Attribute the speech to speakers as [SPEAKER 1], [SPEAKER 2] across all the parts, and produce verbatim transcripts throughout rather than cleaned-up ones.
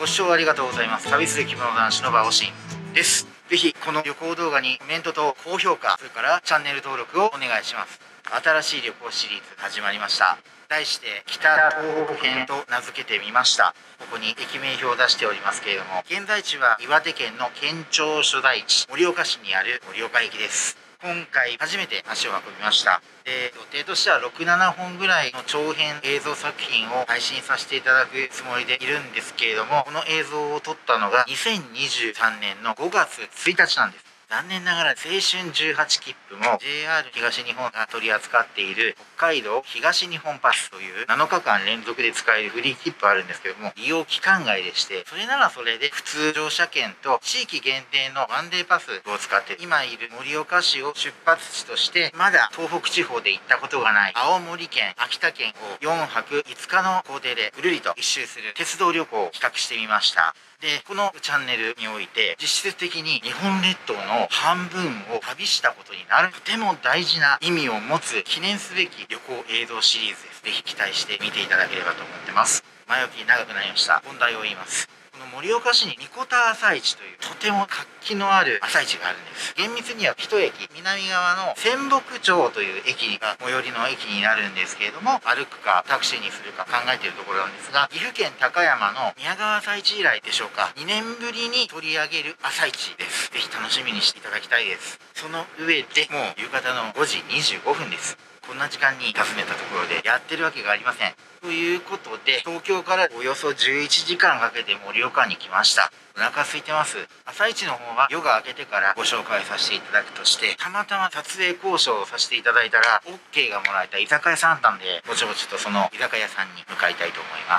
[SPEAKER 1] ご視聴ありがとうございます。旅する着物男子のバオシンです。ぜひこの旅行動画にコメントと高評価、それからチャンネル登録をお願いします。新しい旅行シリーズ始まりました。題して北東北編と名付けてみました。ここに駅名表を出しておりますけれども、現在地は岩手県の県庁所在地盛岡市にある盛岡駅です。今回初めて足を運びました。で、予定としてはろく、ななほんぐらいの長編映像作品を配信させていただくつもりでいるんですけれども、この映像を撮ったのがにせんにじゅうさんねんのごがつついたちなんです。残念ながら青春じゅうはち切符も ジェイアール 東日本が取り扱っている北海道東日本パスというなのかかん連続で使えるフリー切符あるんですけども、利用期間外でして、それならそれで普通乗車券と地域限定のワンデーパスを使って今いる盛岡市を出発地としてまだ東北地方で行ったことがない青森県、秋田県をよんはくいつかの行程でぐるりと一周する鉄道旅行を企画してみました。で、このチャンネルにおいて実質的に日本列島の半分を旅したことになるとても大事な意味を持つ記念すべき旅行映像シリーズです。ぜひ期待して見ていただければと思ってます。前置き長くなりました。本題を言います。この盛岡市にニコタ朝市というとても活気のある朝市があるんです。厳密には一駅南側の仙北町という駅が最寄りの駅になるんですけれども、歩くかタクシーにするか考えているところなんですが、岐阜県高山の宮川朝市以来でしょうか、にねんぶりに取り上げる朝市です。ぜひ楽しみにしていただきたいです。その上でもう夕方のごじにじゅうごふんです。こんな時間に訪ねたところでやってるわけがありません。ということで、東京からおよそじゅういちじかんかけて盛岡に来ました。お腹空いてます。朝市の方は夜が明けてからご紹介させていただくとして、たまたま撮影交渉をさせていただいたら オーケー がもらえた居酒屋さんだったんで、ぼちぼちとその居酒屋さんに向かいたいと思います。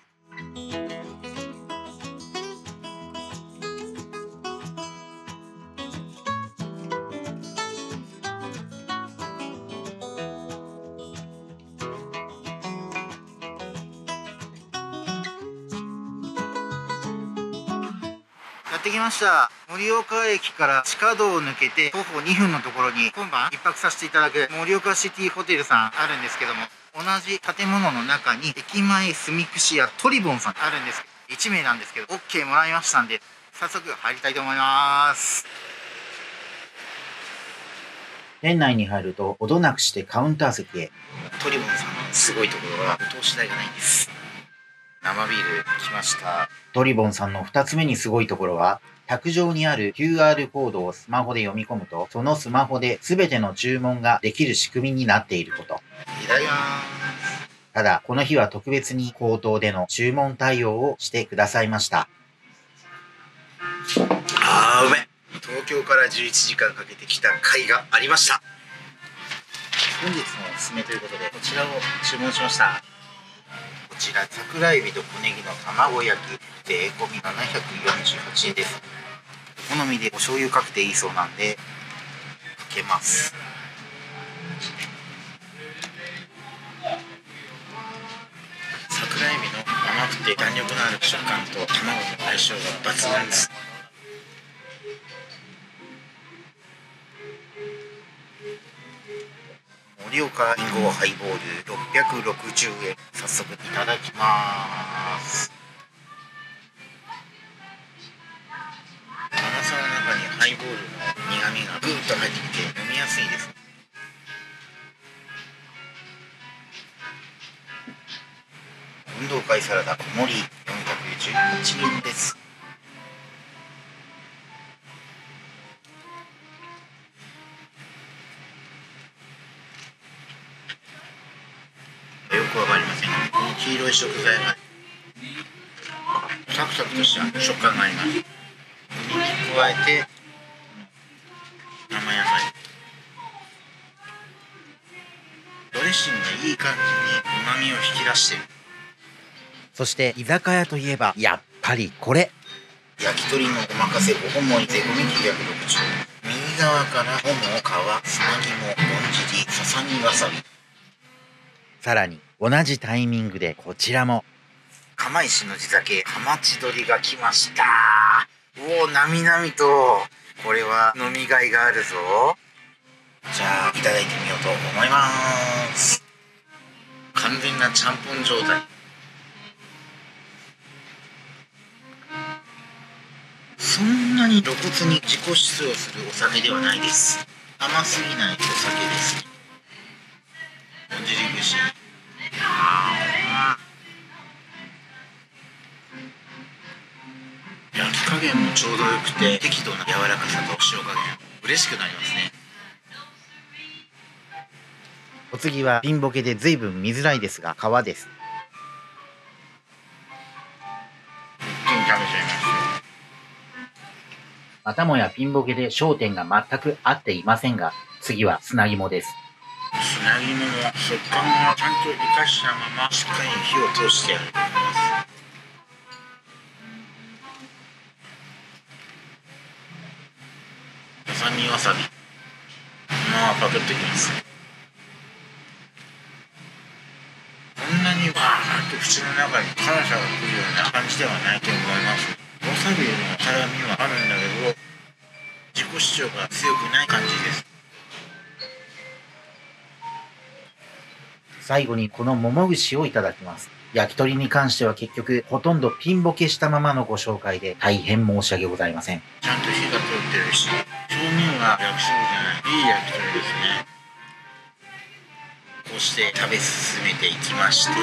[SPEAKER 1] やってきました。盛岡駅から地下道を抜けて徒歩にふんのところに今晩一泊させていただく盛岡シティホテルさんあるんですけども、同じ建物の中に駅前住串屋トリボンさんあるんです。いちめいなんですけど オーケー もらいましたんで、早速入りたいと思います。店内に入るとほどなくしてカウンター席へ。トリボンさんのすごいところはお通し代がないんです。生ビール来ました。トリボンさんのふたつめにすごいところは、卓上にある キューアール コードをスマホで読み込むと、そのスマホで全ての注文ができる仕組みになっていること。いただきます。ただ、この日は特別に口頭での注文対応をしてくださいました。あー、うめ。東京からじゅういちじかんかけてきた甲斐がありました。本日のおすすめということで、こちらを注文しました。こちら桜エビと小ネギの卵焼き、税込みななひゃくよんじゅうはちえんです。お好みでお醤油かけていいそうなんでかけます。桜エビの甘くて弾力のある食感と卵の相性が抜群です。盛岡りんごハイボールろっぴゃくろくじゅうえん。早速いただきます。辛さの中にハイボールの苦みがぐーっと入ってきて飲みやすいです。運動会サラダ小盛りよんひゃくじゅうはちえんです。よくわかりませんが、この黄色い食材がサクサクとした食感があります。に加えて生野菜、ドレッシングがいい感じに旨味を引き出している。そして居酒屋といえばやっぱりこれ、焼き鳥のおまかせご本盛り税込みきゅうひゃくろくじゅうえん。右側からもも、皮、砂肝、ぼんじり、ささみわさび。さらに同じタイミングでこちらも釜石の地酒ハマチ鶏が来ました。おお、なみなみと。これは飲みがいがあるぞ。じゃあいただいてみようと思います。完全なちゃんぽん状態。 なに露骨に自己主張するお酒ではないです。甘すぎないお酒です。おじり串。焼き加減もちょうどよくて、適度な柔らかさと塩加減、嬉しくなりますね。お次はピンボケで随分見づらいですが、皮です。一気に食べちゃいます。またもやピンボケで焦点が全く合っていませんが、次は砂肝です。砂肝も食感をちゃんと生かしたまましっかり火を通してやると思います。ささみわさび、まあパクッといきます。こんなにバーッと口の中に辛さがくるような感じではないと思います。わさびの辛みはあるんだけど、自己主張が強くない感じです。最後にこの桃串をいただきます。焼き鳥に関しては結局ほとんどピンボケしたままのご紹介で大変申し訳ございません。ちゃんと火が通ってるし、表面は焼きそばじゃない、いい焼き鳥ですね。こうして食べ進めていきまして、お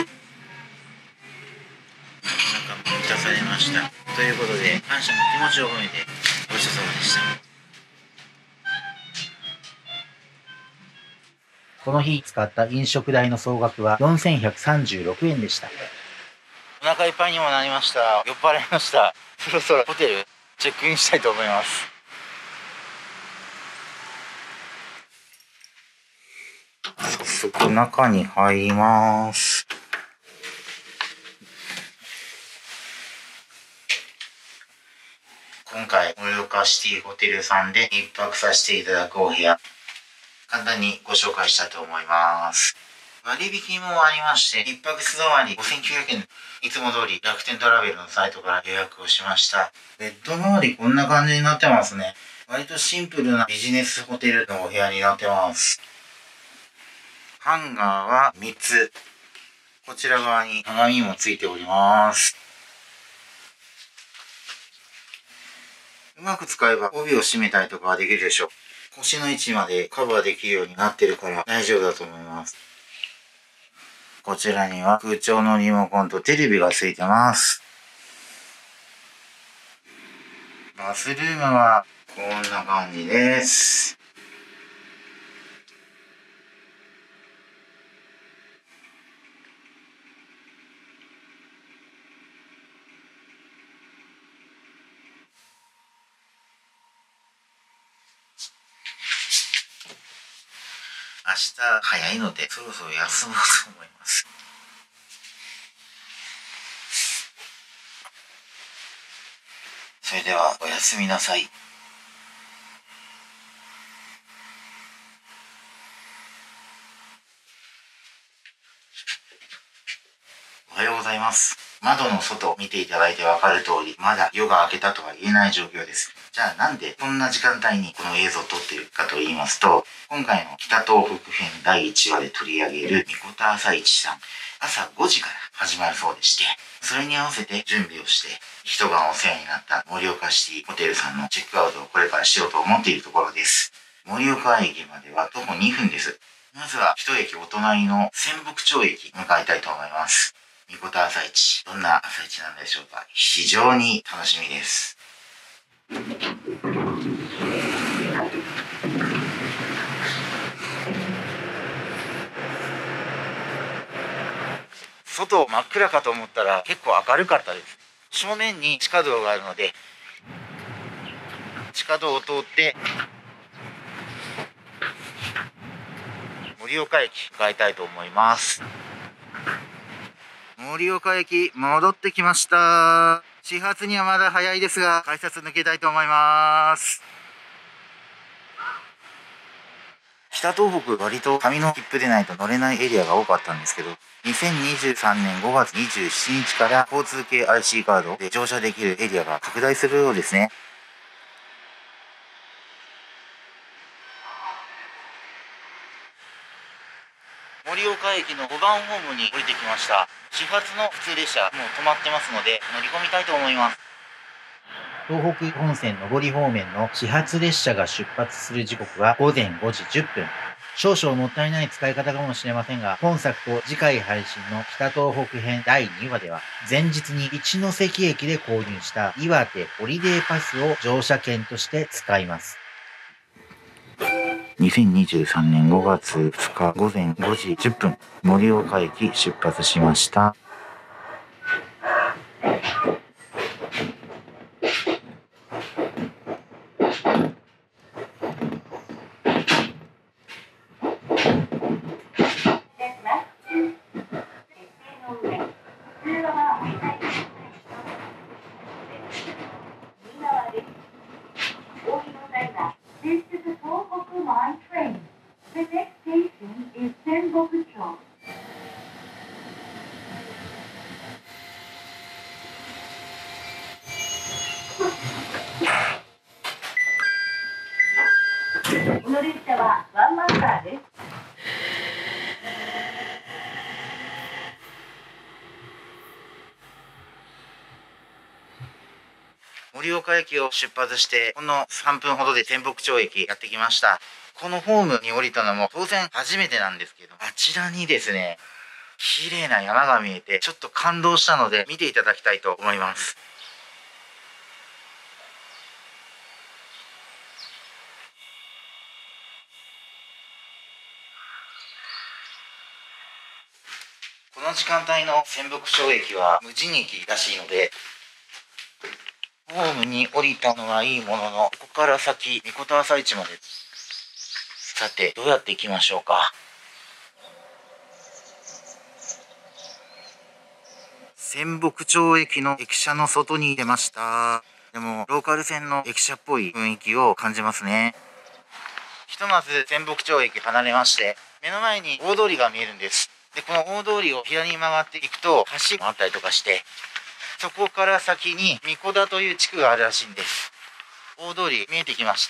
[SPEAKER 1] 腹も満たされました。ということで感謝の気持ちを込めてごちそうさまでした。この日使った飲食代の総額はよんせんひゃくさんじゅうろくえんでした。お腹いっぱいにもなりました。酔っ払いました。そろそろホテルチェックインしたいと思います。早速中に入ります。今回盛岡シティホテルさんで一泊させていただくお部屋、簡単にご紹介したいと思います。割引もありまして、一泊素泊まりごせんきゅうひゃくえん、いつも通り楽天トラベルのサイトから予約をしました。ベッド周りこんな感じになってますね。割とシンプルなビジネスホテルのお部屋になってます。ハンガーはみっつ。こちら側に鏡もついております。うまく使えば帯を締めたりとかはできるでしょう。腰の位置までカバーできるようになってるから大丈夫だと思います。こちらには空調のリモコンとテレビがついてます。バスルームはこんな感じです。明日早いのでそろそろ休もうと思います。それではおやすみなさい。おはようございます。窓の外を見ていただいてわかる通り、まだ夜が明けたとは言えない状況です。じゃあなんでこんな時間帯にこの映像を撮っているかと言いますと、今回の北東北編だいいちわで取り上げるみこた朝市さん、朝ごじから始まるそうでして、それに合わせて準備をして、一晩お世話になった盛岡シティホテルさんのチェックアウトをこれからしようと思っているところです。盛岡駅までは徒歩にふんです。まずは一駅お隣の仙北町駅向かいたいと思います。みこた朝市、どんな朝市なんでしょうか。非常に楽しみです。外真っ暗かと思ったら結構明るかったです。正面に地下道があるので、地下道を通って盛岡駅向かいたいと思います。盛岡駅戻ってきました。始発にはまだ早いですが、改札抜けたいと思います。北東北割と紙の切符でないと乗れないエリアが多かったんですけど、にせんにじゅうさんねんごがつにじゅうしちにちから交通系 アイシー カードで乗車できるエリアが拡大するようですね。盛岡駅のごばんホームに降りてきました。始発の普通列車もう止まってますので乗り込みたいと思います。 東北本線上り方面の始発列車が出発する時刻はごぜんごじじゅっぷん。少々もったいない使い方かもしれませんが、本作と次回配信の北東北編だいにわでは、前日に一ノ関駅で購入した岩手ホリデーパスを乗車券として使います。にせんにじゅうさんねんごがつふつかごぜんごじじゅっぷん、盛岡駅出発しました。
[SPEAKER 2] この列車はワンマンカーです。
[SPEAKER 1] 盛岡駅を出発してほんのさんぷんほどで天北町駅やってきました。このホームに降りたのも当然初めてなんですけど、あちらにですね、綺麗な山が見えてちょっと感動したので見ていただきたいと思います。この時間帯の仙北町駅は無人駅らしいので、ホームに降りたのはいいものの、ここから先、三子田朝市まで。さて、どうやって行きましょうか。仙北町駅の駅舎の外に出ました。でも、ローカル線の駅舎っぽい雰囲気を感じますね。ひとまず仙北町駅離れまして、目の前に大通りが見えるんです。で、この大通りを左に曲がっていくと、橋があったりとかして、そこから先に三子田という地区があるらしいんです。大通り見えてきました。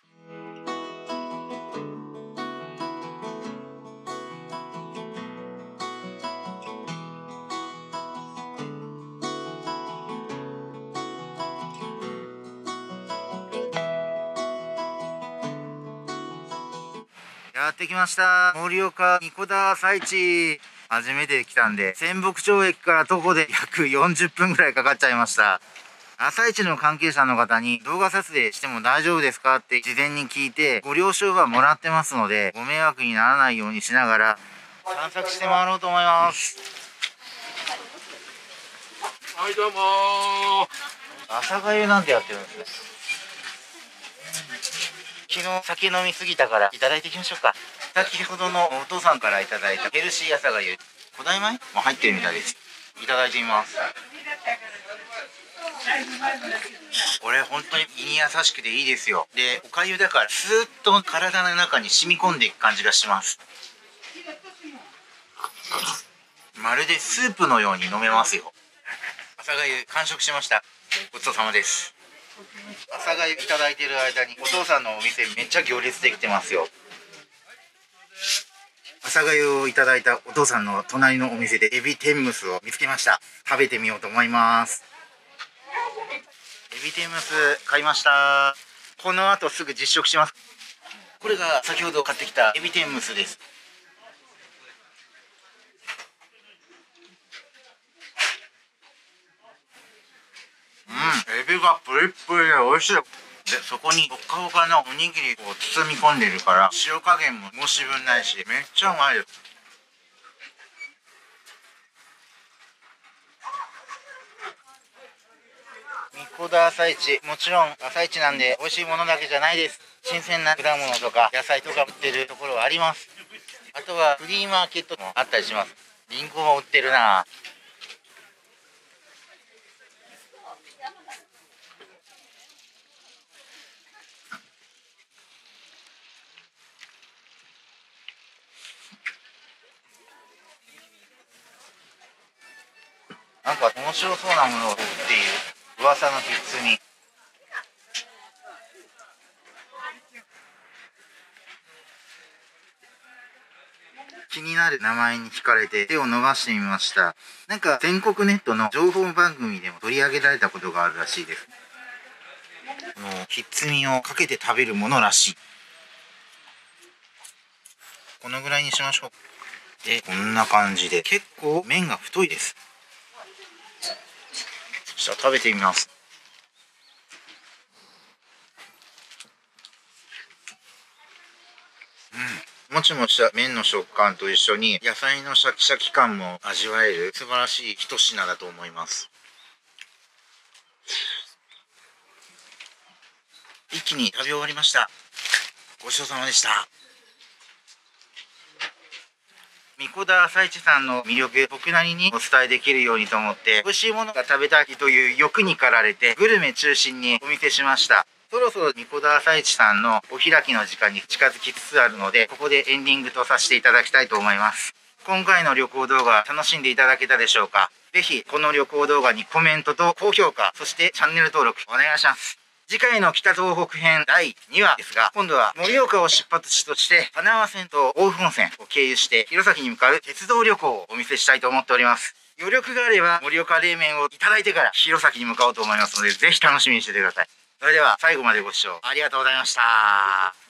[SPEAKER 1] やってきました。盛岡三子田朝市。初めて来たんで、仙北町駅から徒歩で約よんじゅっぷんぐらいかかっちゃいました。朝市の関係者の方に動画撮影しても大丈夫ですかって事前に聞いて、ご了承はもらってますので、ご迷惑にならないようにしながら散策して回ろうと思います。
[SPEAKER 3] はいどうも
[SPEAKER 1] ー。朝粥なんてやってるんですね。昨日酒飲みすぎたからいただいていきましょうか。先ほどのお父さんからいただいたヘルシー朝粥、古代米も入ってるみたいです。いただいてみます。これ本当に胃に優しくていいですよ。で、おかゆだからスーッと体の中に染み込んでいく感じがします。まるでスープのように飲めますよ。朝粥完食しました。ごちそうさまです。朝粥いただいている間にお父さんのお店めっちゃ行列できてますよ。朝粥をいただいたお父さんの隣のお店でエビ天むすを見つけました。食べてみようと思います。エビ天むす買いました。この後すぐ実食します。これが先ほど買ってきたエビ天むすです。うん、エビがプリップリで美味しい。で、そこにほかほかのおにぎりを包み込んでるから、塩加減も申し分ないし、めっちゃうまいです。三子田朝市、もちろん朝市なんで美味しいものだけじゃないです。新鮮な果物とか野菜とか売ってるところはあります。あとはフリーマーケットもあったりします。リンゴも売ってるな。なんか面白そうなものを売っている噂のひっつみ。気になる名前に惹かれて手を伸ばしてみました。なんか全国ネットの情報番組でも取り上げられたことがあるらしいです。 このひっつみをかけて食べるものらしい。このぐらいにしましょう。で、こんな感じで結構麺が太いです。そしたら食べてみます。うん、もちもちした麺の食感と一緒に野菜のシャキシャキ感も味わえる素晴らしい一品だと思います。一気に食べ終わりました。ごちそうさまでした。神子田朝市さんの魅力、僕なりにお伝えできるようにと思って、美味しいものが食べたいという欲に駆られてグルメ中心にお見せしました。そろそろ神子田朝市さんのお開きの時間に近づきつつあるので、ここでエンディングとさせていただきたいと思います。今回の旅行動画楽しんでいただけたでしょうか。ぜひこの旅行動画にコメントと高評価、そしてチャンネル登録お願いします。次回の北東北編だいにわですが、今度は盛岡を出発地として花輪線と大府温泉を経由して弘前に向かう鉄道旅行をお見せしたいと思っております。余力があれば盛岡冷麺をいただいてから弘前に向かおうと思いますので、ぜひ楽しみにしててください。それでは最後までご視聴ありがとうございました。